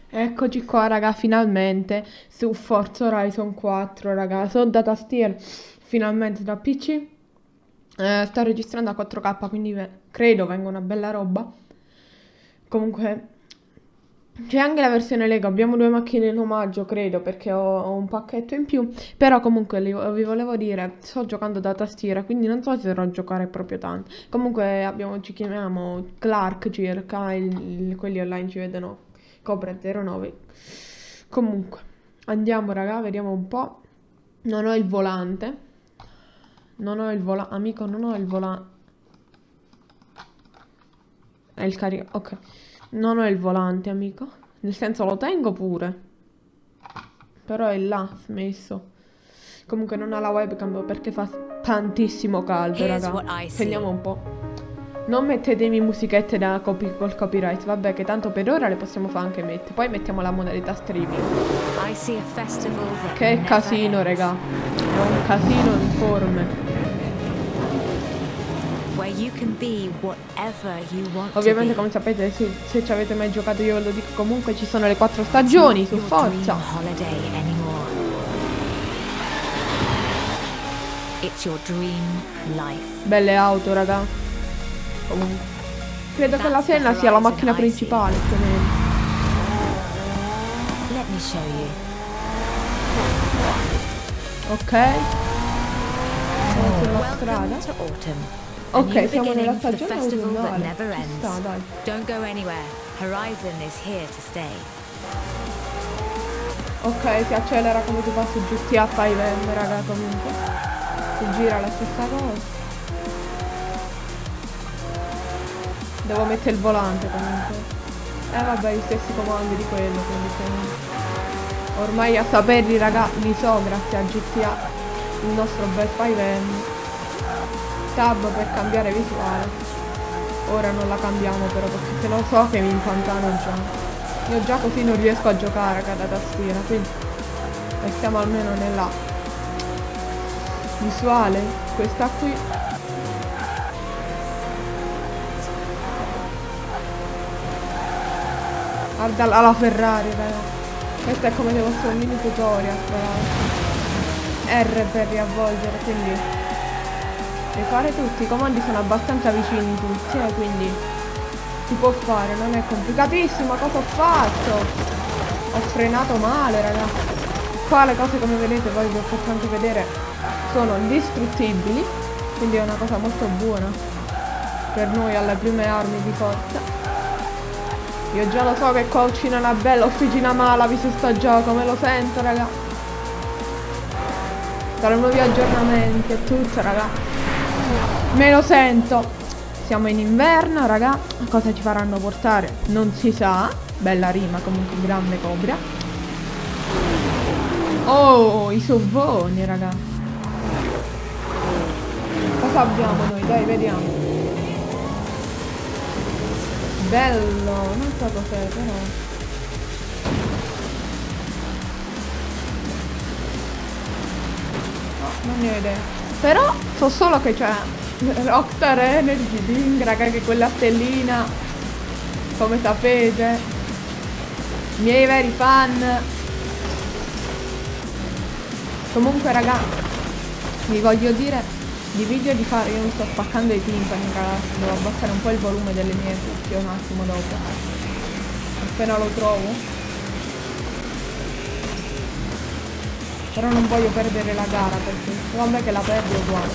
Eccoci qua, raga, finalmente su Forza Horizon 4, raga. Sono da tastiera, finalmente da PC. Sto registrando a 4K, quindi credo venga una bella roba. Comunque, c'è anche la versione Lego. Abbiamo due macchine in omaggio, credo, perché ho un pacchetto in più. Però, comunque, vi volevo dire, sto giocando da tastiera, quindi non so se saprò giocare proprio tanto. Comunque, ci chiamiamo Clark circa, quelli online ci vedono Cobra 09. Comunque, andiamo, raga, vediamo un po'. Non ho il volante. Non ho il volante. Amico, non ho il volante. È il carico. Ok. Non ho il volante, amico. Nel senso lo tengo pure. Però è là messo. Comunque non ha la webcam perché fa tantissimo caldo, raga. Prendiamo un po'. Non mettetemi musichette col copyright. Vabbè, che tanto per ora le possiamo fare anche mettere. Poi mettiamo la modalità streaming. Che casino, raga. È un casino informe. Ovviamente, come sapete, se ci avete mai giocato, io ve lo dico comunque, ci sono le 4 stagioni su Forza. Belle auto, raga. Comunque, credo che la Senna sia la macchina principale, più o meno. Ok. Siamo sulla strada. Ok, siamo nella stagione autunnale. Ci sta, dai. Ok, si accelera come si fa su GTA 5M, raga, comunque. Si gira la stessa cosa. Devo mettere il volante, comunque. Vabbè, gli stessi comandi di quello, quindi ormai a saperli, raga, li so grazie a GTA. Il nostro bel 5M. Tab per cambiare visuale. Ora non la cambiamo però perché se lo so che mi impantano già. Io già così non riesco a giocare da tastiera, quindi restiamo almeno nella visuale. Questa qui. Guarda la Ferrari, raga. Questo è come se fosse un mini tutorial, tra l'altro. R per riavvolgere, quindi fare tutti, i comandi sono abbastanza vicini tutti, quindi si può fare, non è complicatissimo. Cosa ho fatto? Ho frenato male, raga. Qua le cose, come vedete, poi vi ho fatto anche vedere, sono indistruttibili, quindi è una cosa molto buona per noi alle prime armi di forza. Io già lo so che qua uccide una bella officina malavi su sto gioco, me lo sento, raga. Tra i nuovi aggiornamenti e tutto, raga. Me lo sento. Siamo in inverno, raga. Cosa ci faranno portare? Non si sa. Bella rima, comunque, grande Cobra. Oh, i sovvoni, raga. Cosa abbiamo noi? Dai, vediamo. Bello. Non so cos'è, però. No, non ne ho idea. Però so solo che c'è Rockstar Energy Drink, raga, che quella stellina, come sapete, miei veri fan. Comunque, raga, vi voglio dire di video di fare, io mi sto spaccando i timpani, ragazzi, devo abbassare un po' il volume delle mie cuffie un attimo dopo, appena lo trovo. Però non voglio perdere la gara per questo. Vabbè che la perdo uguale.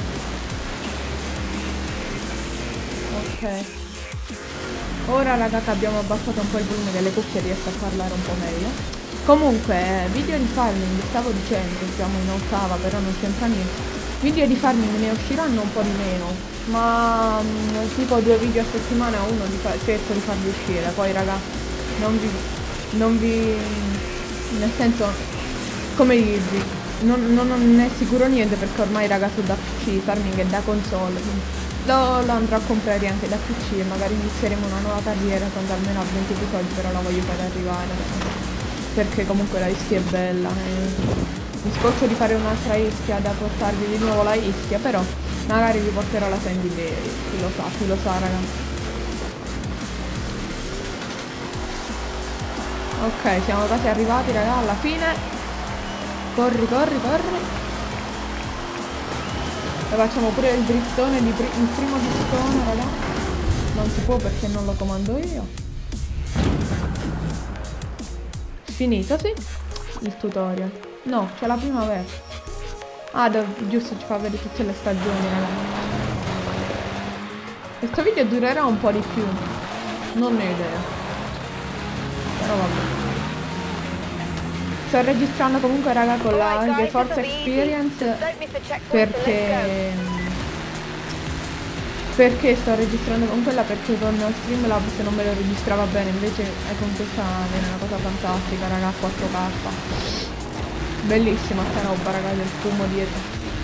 Ok. Ora, raga, che abbiamo abbassato un po' il volume delle cuffie, riesco a parlare un po' meglio. Comunque, video di farming, stavo dicendo, siamo in ottava, però non c'entra niente. Video di farming ne usciranno un po' di meno, ma tipo 2 video a settimana, uno cerco di farli uscire. Poi, raga, non vi nel senso, come dirvi, non è sicuro niente perché ormai, ragazzi, da PC, farming è da console, lo andrò a comprare anche da PC e magari inizieremo una nuova carriera quando almeno a 20 episodi, però la voglio fare arrivare perché comunque la Ischia è bella. Mi scoccio di fare un'altra Ischia, da portarvi di nuovo la Ischia, però magari vi porterò la Sandy Berry, chi lo sa, ragazzi. Ok, siamo quasi arrivati, raga, alla fine. Corri, corri, corri. E facciamo pure il driftone, il primo driftone, raga. Non si può perché non lo comando io. Finito, sì? Il tutorial. No, c'è la primavera. Ah, giusto, ci fa vedere tutte le stagioni, raga. Questo video durerà un po' di più. Non ne ho idea. Però vabbè. Sto registrando comunque, raga, con la GeForce Experience perché sto registrando con quella, perché con Streamlabs non me lo registrava bene, invece con questa viene una cosa fantastica, raga, 4K. Bellissima sta roba, raga, del fumo dietro.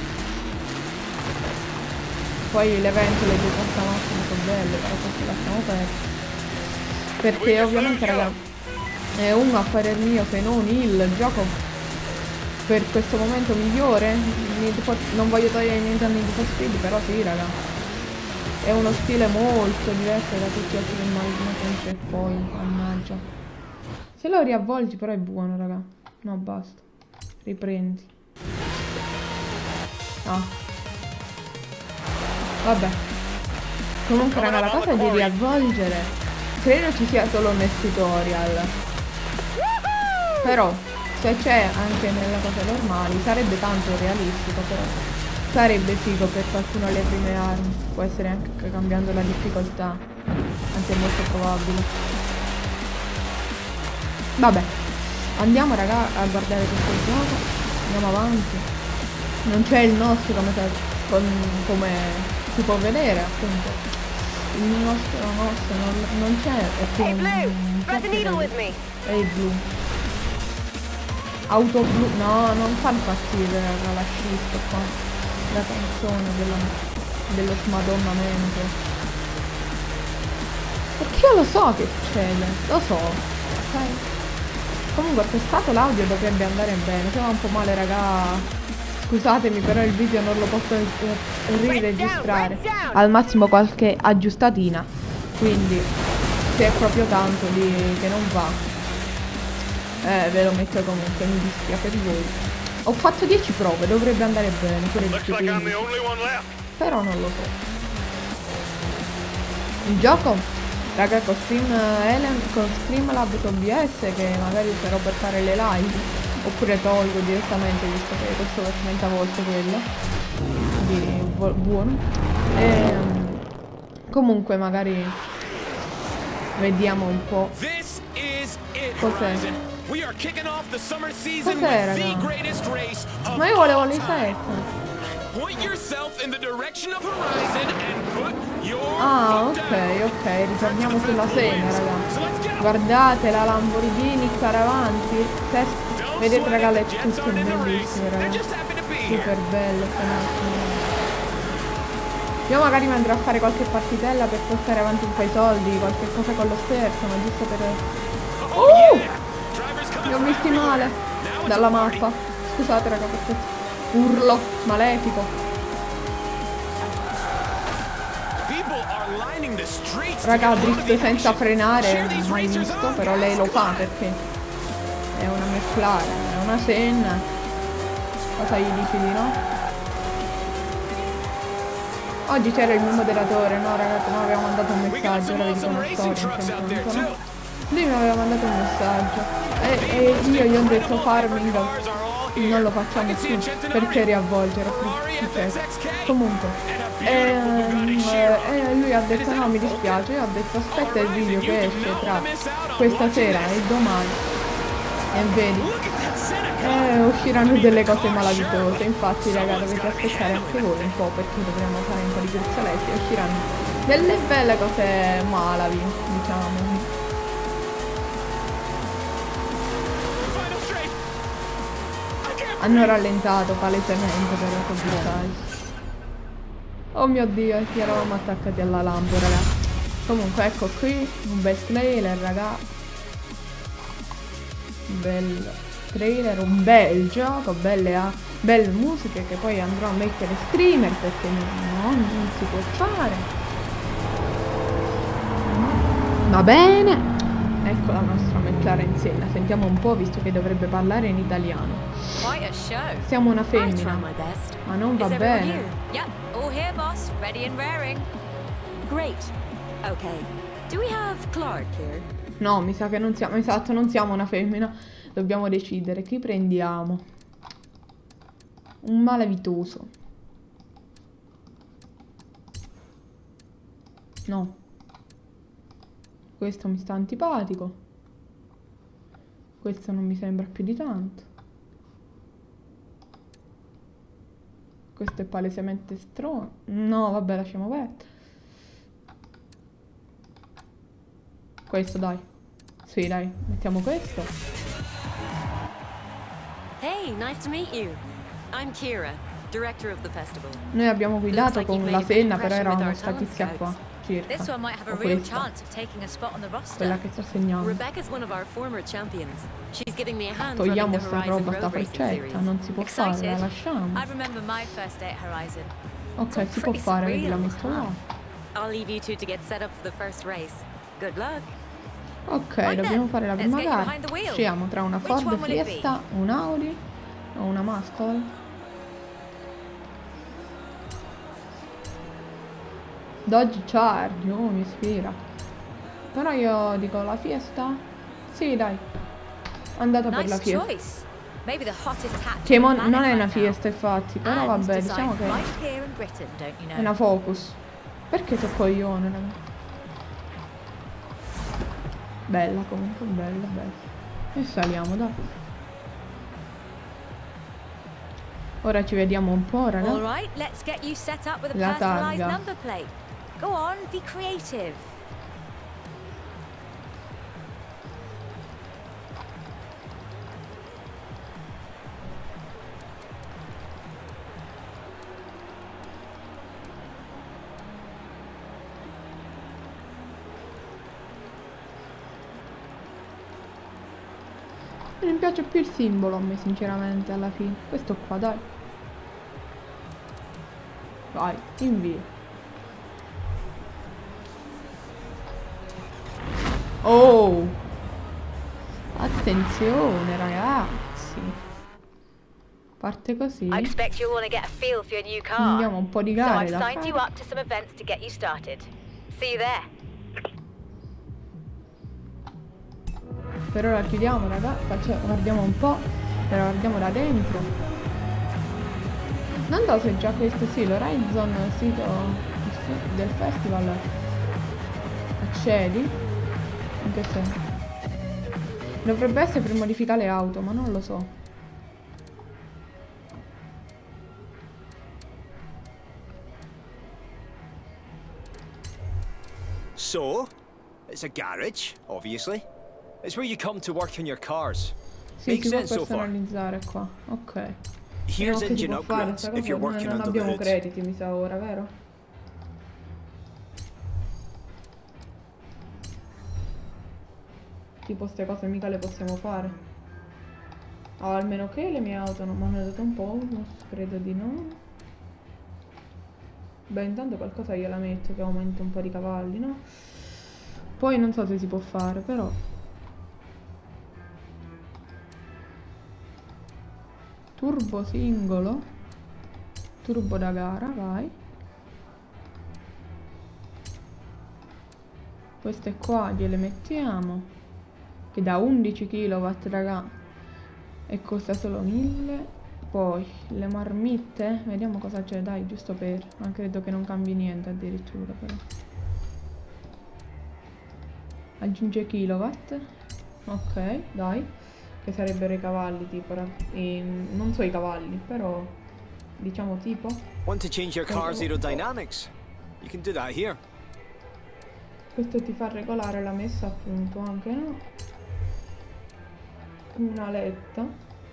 Poi le ventole di questa macchina sono belle, però queste lasciamo perdere. Perché ovviamente, raga, è un, a parer mio, se non il gioco per questo momento migliore. Non voglio togliere niente a Need for Speed, però sì, raga, è uno stile molto diverso da tutti gli altri che non c'è. Poi, mannaggia, se lo riavvolgi però è buono, raga. No, basta, riprendi. Ah, vabbè, comunque, raga, la cosa di riavvolgere credo ci sia solo nel tutorial. Però se c'è anche nelle cose normali sarebbe tanto realistico, però sarebbe figo per qualcuno alle prime armi. Può essere anche cambiando la difficoltà, anzi è molto probabile. Vabbè, andiamo, raga, a guardare questo gioco. Andiamo avanti. Non c'è il nostro come si può vedere, appunto. Il nostro non c'è, è più Ehi blu. Auto blu. No, non fa impazzire, raga, la shift qua. La canzone dello smadonnamento. Perché io lo so che succede. Lo so. Ok. Comunque, testato l'audio, dovrebbe andare bene. Se va un po' male, raga, scusatemi, però il video non lo posso riregistrare. Al massimo qualche aggiustatina. Quindi se è proprio tanto che non va, ve lo metto comunque, mi dispiace per voi. Ho fatto 10 prove, dovrebbe andare bene, pure di più, però non lo so. Il gioco, raga, con Streamlabs OBS, che magari userò per fare le live, oppure tolgo direttamente, visto che questo veramente a volte quello di buono. Comunque magari vediamo un po'. Cos'è? Cos'è, raga? Ma io volevo l'isetta. Ah, ok, ritorniamo sulla Senna, raga. Guardate la Lamborghini Caravanti. Vedete, raga, le tutte bellissime, raga. Super belle queste macchine. Io magari mi andrò a fare qualche partitella per portare avanti un po' i soldi, qualche cosa con lo sterzo, ma giusto per... Mi ho visti male dalla mappa. Scusate, raga, per questo urlo malefico. Raga, drift senza frenare, mai visto, però lei lo fa perché è una McLaren, è una Senna. Cosa gli dici di no? Oggi c'era il mio moderatore, no ragazzi, mi aveva mandato un messaggio, ora vi dico una storia, no? Lui mi aveva mandato un messaggio e io gli ho detto farming non lo facciamo più perché riavvolgere, comunque lui ha detto no, mi dispiace. Io ho detto aspetta il video che esce tra questa sera e domani e vedi, usciranno delle cose malavitose. Infatti, raga, dovete aspettare anche voi un po', perché dovremo fare un po' di gruzzoletti e usciranno delle belle cose malavi, diciamo. Hanno rallentato palesemente per computarsi. Oh mio Dio, e eravamo attaccati alla lampo, raga. Comunque, ecco qui un bel trailer, raga. Bel trailer, un bel gioco, belle musiche che poi andrò a mettere streamer perché non si può fare. Va bene. Ecco la nostra metà. Clarence Senna. Sentiamo un po', visto che dovrebbe parlare in italiano. Siamo una femmina. Ma non va bene. Yep, all here, boss. Ready and raring. Great. Okay. Do we have Clark here? No, mi sa che non siamo, esatto, non siamo una femmina. Dobbiamo decidere chi prendiamo. Un malavitoso. No. Questo mi sta antipatico. Questo non mi sembra più di tanto. Questo è palesemente stronzo. No, vabbè, lasciamo perdere. Questo, dai. Sì, dai, mettiamo questo. Hey, nice to meet you. I'm Kira, director of the festival. Noi abbiamo guidato con la Senna, però eravamo sta tizia qua. Circa. This one might have a real chance of taking a spot on the roster. Quella che sta segnando. Rebecca's one of our former champions. She's giving me a hand Togliamo running the sta Horizon roba, sta Road Racing freccetta. series. Non si può fare, la lasciamo. I remember my first day at Horizon. Ok, si può fare, vedi, la metto là. I'll leave you two to get set up for the first race. Good luck. Ok, dobbiamo fare la prima gara. Scegliamo tra una Ford Fiesta, un Audi o una Muscle. Dodge Charge, oh, mi ispira. Però io dico la Fiesta. Sì, dai. Andata per la Fiesta. Che non è una Fiesta, infatti. Però vabbè, diciamo che è una Focus. Perché sei coglione, raga? Bella comunque, bella, bella. E saliamo, dai. Ora ci vediamo un po', raga. La targa. Go on, be creative. Non mi piace più il simbolo a me, sinceramente, alla fine. Questo qua, dai. Vai, invia. Oh! Attenzione, ragazzi. Parte così. Andiamo un po' di gare da fare. Per ora chiudiamo, raga. Guardiamo un po'. Però guardiamo da dentro. Non so se già questo sì, l'Horizon sito del festival accedi. In che senso? Dovrebbe essere per modificare le auto, ma non lo so. So, it's a garage, obviously. It's where you come to work on your cars. Sì, si può personalizzare qua. Ok. Here's engine upgrades if you're working non under the abbiamo hood. crediti, mi sa ora, vero? Tipo ste cose mica le possiamo fare. Ah, almeno che le mie auto non mi hanno dato un bonus, credo di no. Beh, intanto qualcosa io la metto che aumenta un po' di cavalli, no? Poi non so se si può fare, però. Turbo singolo. Turbo da gara, vai. Queste qua gliele mettiamo. Che da 11 kW, raga. E costa solo 1000. Poi le marmitte. Vediamo cosa c'è, dai, giusto per. Ma credo che non cambi niente addirittura, però. Aggiunge kilowatt. Ok, dai. Che sarebbero i cavalli, tipo. Non so i cavalli, però. Diciamo tipo. Want to change your car's aerodynamics? You can do that here. Questo ti fa regolare la messa a punto anche, no? Una letta.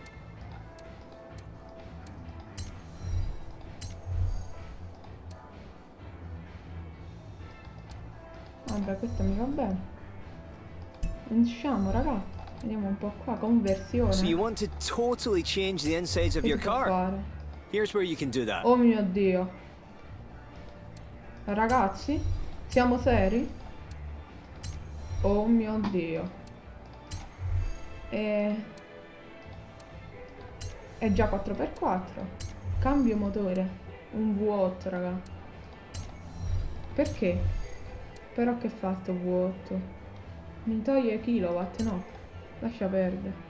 Vabbè, questo mi va bene. Usciamo, raga. Vediamo un po' qua, conversione. So you want to totally change the insides of your car? Here's where you can do that. Oh mio Dio. Ragazzi, siamo seri? Oh mio Dio. È già 4x4. Cambio motore. Un V8, raga. Perché? Però che fa sto V8? Mi toglie kilowatt? No. Lascia perdere.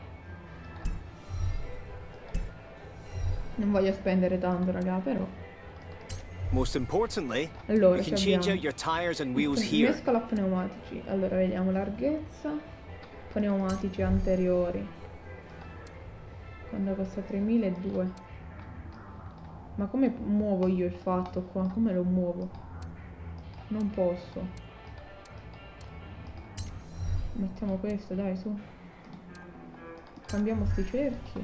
Non voglio spendere tanto, raga, però. Most importantly, Allora, you can change out your tires and wheels here. Mescola pneumatici. Allora, vediamo larghezza. Pneumatici anteriori. Quando costa 3.200. Ma come muovo io il fatto qua? Come lo muovo? Non posso. Mettiamo questo, dai, su. Cambiamo sti cerchi.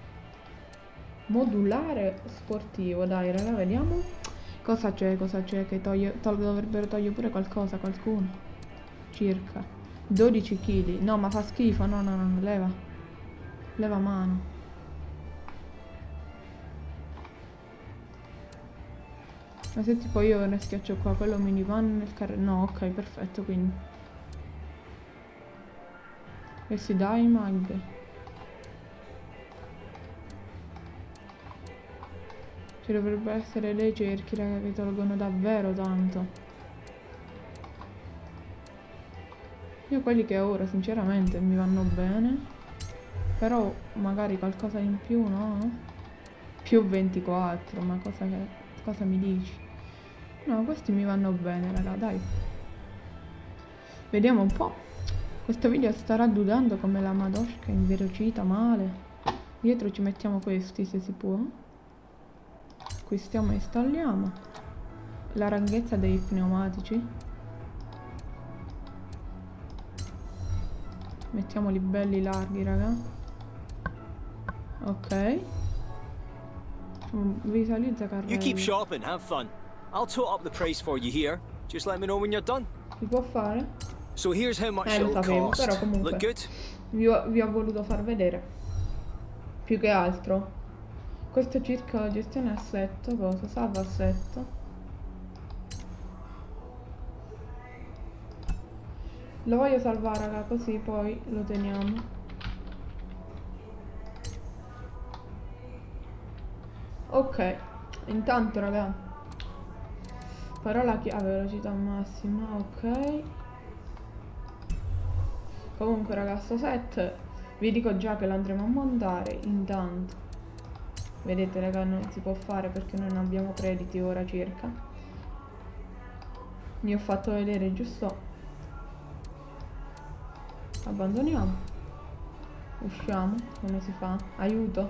Modulare sportivo, dai, raga, vediamo. Cosa c'è che dovrebbero togliere pure qualcosa, qualcuno. Circa 12 kg. No, ma fa schifo, no, leva mano. Ma se tipo io ne schiaccio qua, quello minivan nel carro. No, ok, perfetto, quindi. E si dà i mag. Ci dovrebbe essere dei cerchi, raga, che tolgono davvero tanto. Io quelli che ho ora sinceramente mi vanno bene. Però magari qualcosa in più, no? Più 24, ma cosa mi dici? No, questi mi vanno bene, raga, dai. Vediamo un po'. Questo video starà dudando come la Madoshka in velocità male. Dietro ci mettiamo questi se si può. Acquistiamo e installiamo. La larghezza dei pneumatici. Mettiamoli belli larghi, raga. Ok. Visualizza carrello. You keep shopping, have fun. I'll tot up the price for you here. Just let me know when you're done. Si può fare? So here's how much Lo it'll sapevo, cost. però comunque Look good? vi ho voluto far vedere. Più che altro. Questo circa gestione assetto, cosa? Salva assetto. Lo voglio salvare, raga, così poi lo teniamo. Ok, intanto, raga, parola chiave, velocità massima, ok. Comunque, raga, sto set vi dico già che lo andremo a montare intanto. Vedete, raga, non si può fare perché non abbiamo crediti ora circa. Mi ho fatto vedere giusto. Abbandoniamo. Usciamo. Come si fa? Aiuto.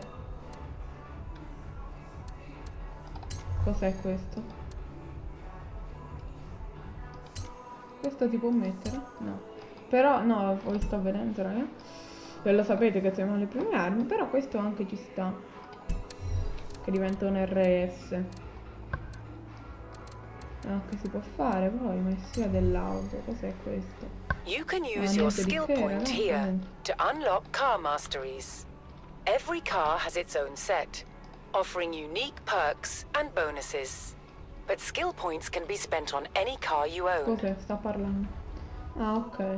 Cos'è questo? Questo ti può mettere? No. Però, no, poi sto vedendo, raga. Ve lo sapete che siamo le prime armi, però questo anche ci sta. Che diventa un RS. Che si può fare poi, ma sia dell'auto. Cos'è questo? You can use your skill point here to unlock car masteries. Every car has its own set, offering unique perks and bonuses. But skill points can be spent on any car you own. Cos'è? Sta parlando. Ah, ok.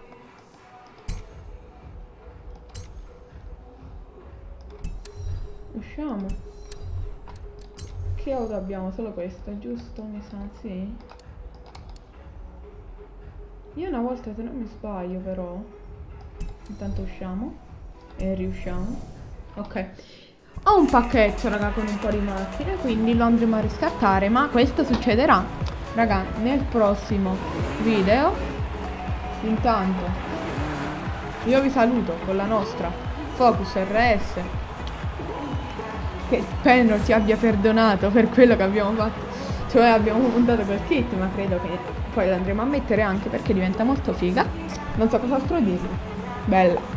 Usciamo. Che auto abbiamo? Solo questa, giusto? Mi sa, sì. Io una volta, se non mi sbaglio, però. Intanto usciamo. E riusciamo. Ok. Ho un pacchetto, raga, con un po' di macchine, quindi lo andremo a riscattare. Ma questo succederà, raga, nel prossimo video. Intanto io vi saluto con la nostra Focus RS, che spero ti abbia perdonato per quello che abbiamo fatto. Cioè abbiamo puntato col kit, ma credo che poi lo andremo a mettere anche perché diventa molto figa. Non so cos'altro dirvi. Bella.